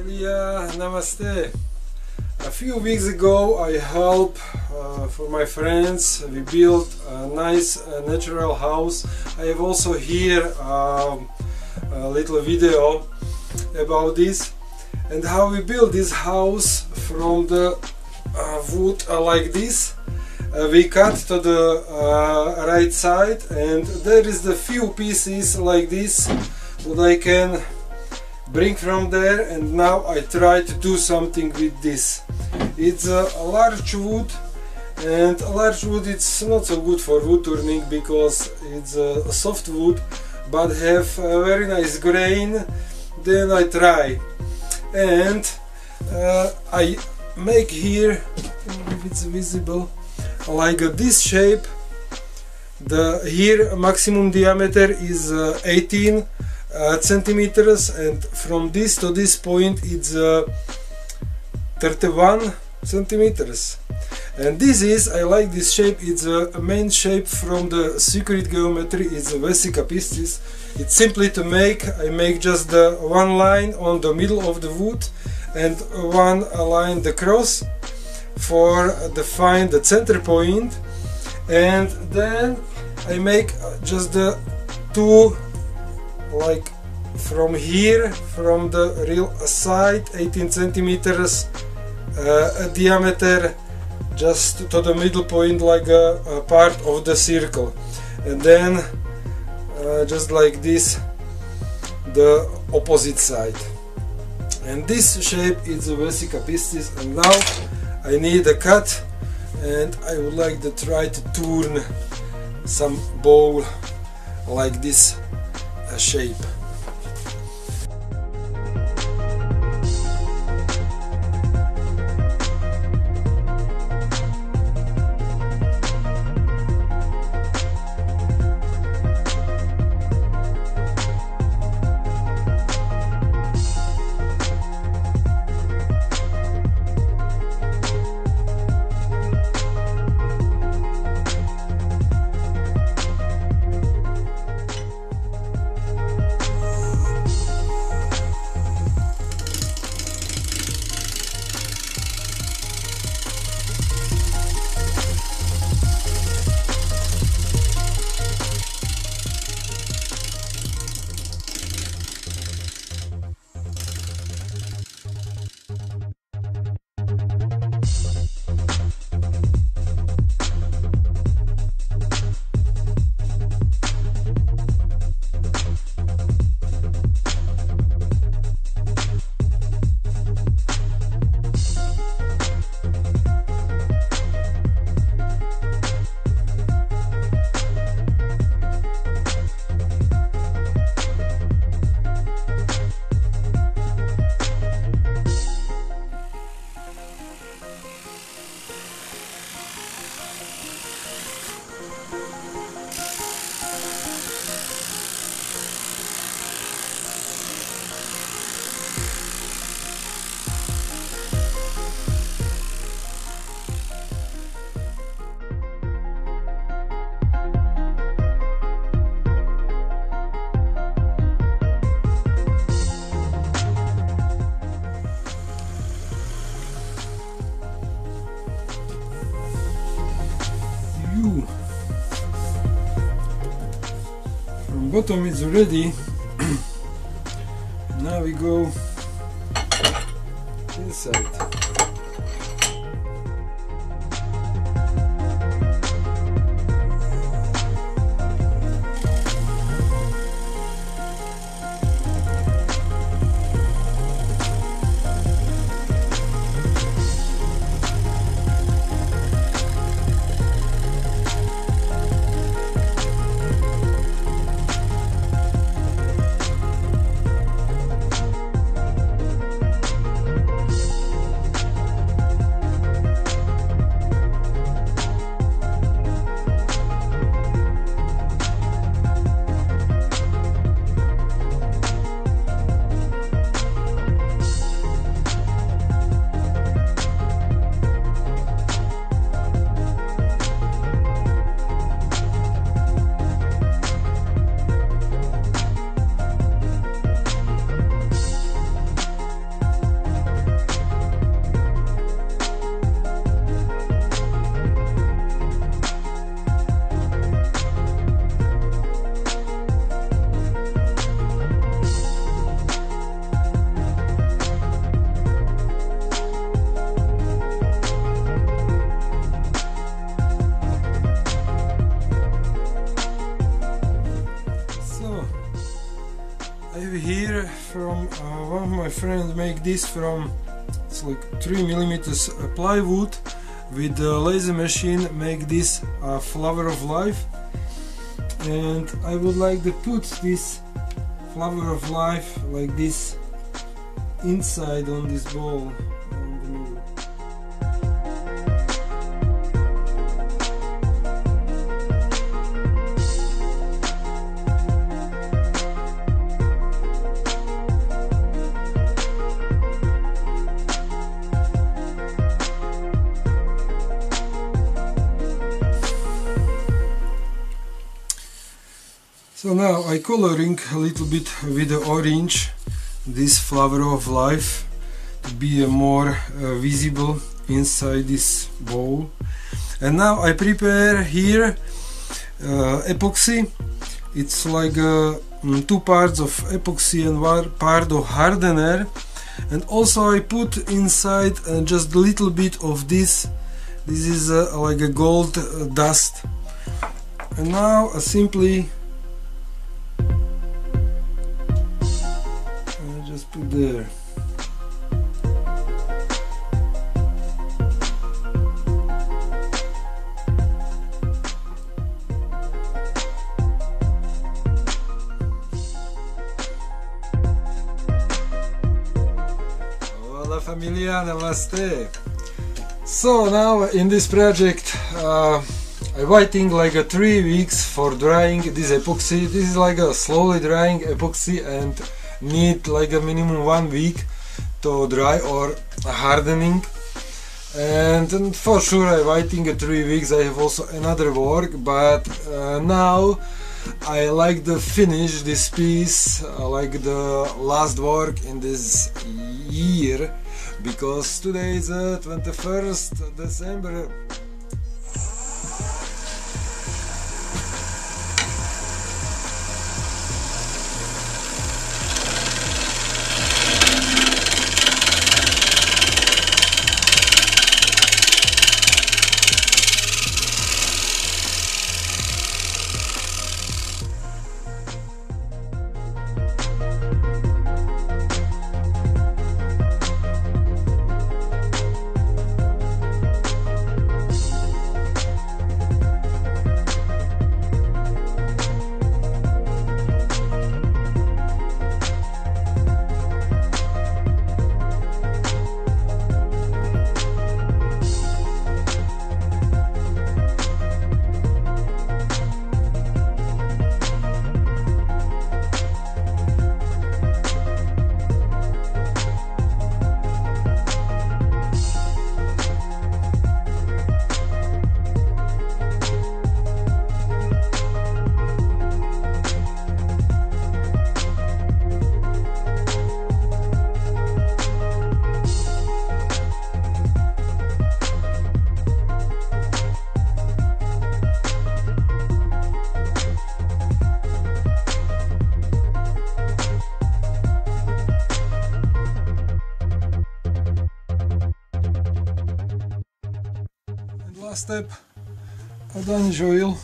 Ilya, namaste. A few weeks ago I helped for my friends. We built a nice natural house. I have also here a little video about this and how we built this house from the wood like this. We cut to the right side, and there is the few pieces like this that I can bring from there, and now I try to do something with this. It's a large wood, and large wood it's not so good for wood turning because it's a soft wood but have a very nice grain. Then I try, and I make here, if it's visible, like this shape. Here maximum diameter is 18 centimeters, and from this to this point it's 31 centimeters. And this is, I like this shape, it's a main shape from the secret geometry. It's a Vesica Piscis. It's simply to make, I make just the one line on the middle of the wood and one line the cross for define the center point, and then I make just the two, like from here, from the real side, 18 centimeters diameter, just to the middle point, like a part of the circle, and then just like this the opposite side. And this shape is a Vesica Piscis, and now I need a cut, and I would like to try to turn some bowl like this shape. From bottom it's ready. Now we go inside. here from one of my friends. Make this from, it's like 3mm plywood with the laser machine. Make this flower of life, and I would like to put this flower of life like this inside on this ball. So now I coloring a little bit with the orange this flower of life to be more visible inside this bowl. And now I prepare here epoxy. It's like 2 parts of epoxy and 1 part of hardener, and also I put inside just a little bit of this. This is like a gold dust, and now I simply just put there. Hola familia, namaste. So now in this project I'm waiting like 3 weeks for drying this epoxy. This is like a slowly drying epoxy and need like a minimum 1 week to dry or hardening, and for sure I'm waiting 3 weeks. I have also another work, but now I like to finish this piece, like the last work in this year, because today is 21st December. Last step, Adanish oil.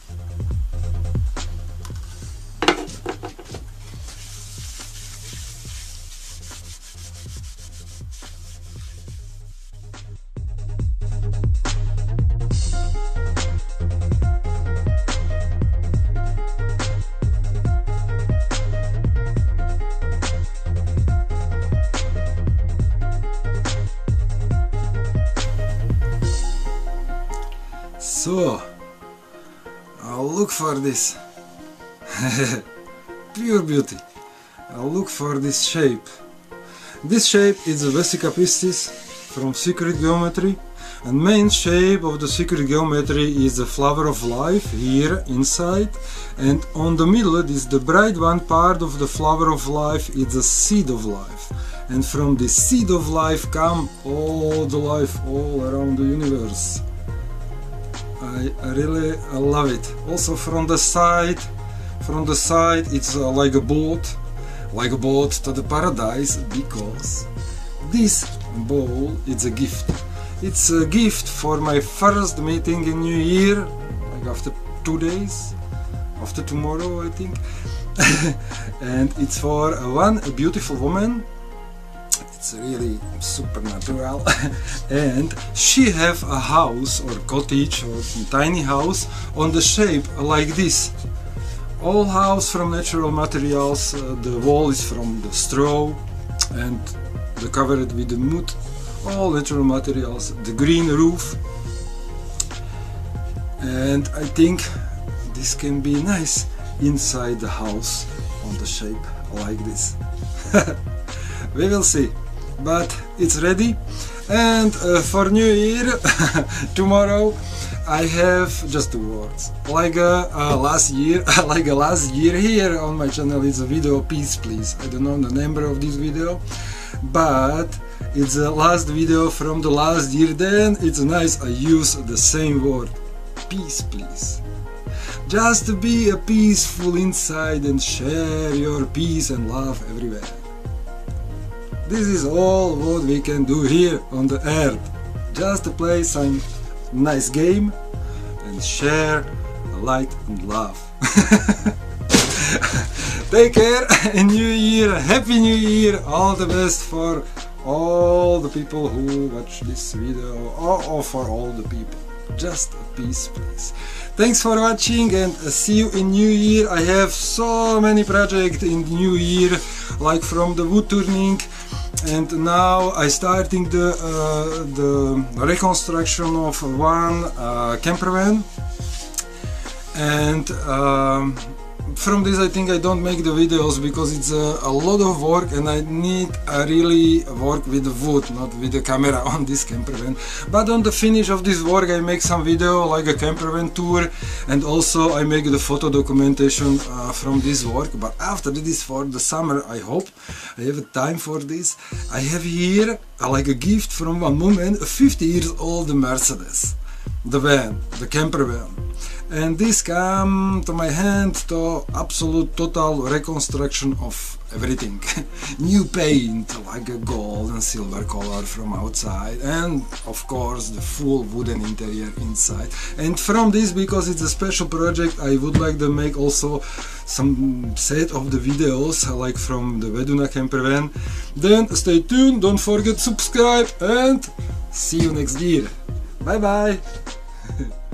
So, I'll look for this. Pure beauty. I'll look for this shape. This shape is a Vesica Piscis from Secret Geometry, and main shape of the Secret Geometry is the flower of life here inside, and on the middle is the bright one part of the flower of life. It's a seed of life, and from this seed of life come all the life all around the universe. I really love it. Also from the side it's like a boat to the paradise, because this bowl is a gift. It's a gift for my first meeting in New Year, like after 2 days, after tomorrow I think. and it's for one beautiful woman. It's really supernatural. And she have a house or cottage or tiny house on the shape like this. All house from natural materials. The wall is from the straw and the covered with the mud. All natural materials. The green roof. And I think this can be nice inside the house on the shape like this. We will see, but it's ready. And for New Year tomorrow I have just 2 words like last year. Like last year here on my channel is a video Peace Please. I don't know the number of this video, but it's the last video from the last year. Then it's nice I use the same word, Peace Please. Just to be a peaceful inside and share your peace and love everywhere. This is all what we can do here on the earth. Just to play some nice game and share light and love. Take care and New Year, Happy New Year, all the best for all the people who watch this video, or for all the people. Just a peace please. Thanks for watching and see you in New Year. I have so many projects in New Year, like from the wood turning, and now I starting the reconstruction of one camper van, and from this I think I don't make the videos because it's a lot of work and I need really work with the wood, not with the camera on this camper van. But on the finish of this work I make some video like a camper van tour, and also I make the photo documentation from this work. But after this, for the summer, I hope I have time for this. I have here like a gift from one woman, a 50 years old Mercedes, the van, the camper van. And this come to my hand to absolute total reconstruction of everything. New paint like a gold and silver color from outside, and of course the full wooden interior inside. And from this, because it's a special project, I would like to make also some set of the videos like from the Veduna camper van. Then stay tuned, don't forget to subscribe, and see you next year. Bye bye.